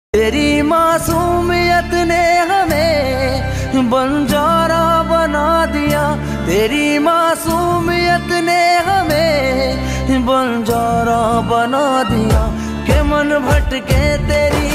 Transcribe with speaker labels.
Speaker 1: तेरी मासूमियत ने हमें बंजारा बना दिया, तेरी मासूमियत ने हमें बंजारा बना दिया। के मन भटके तेरी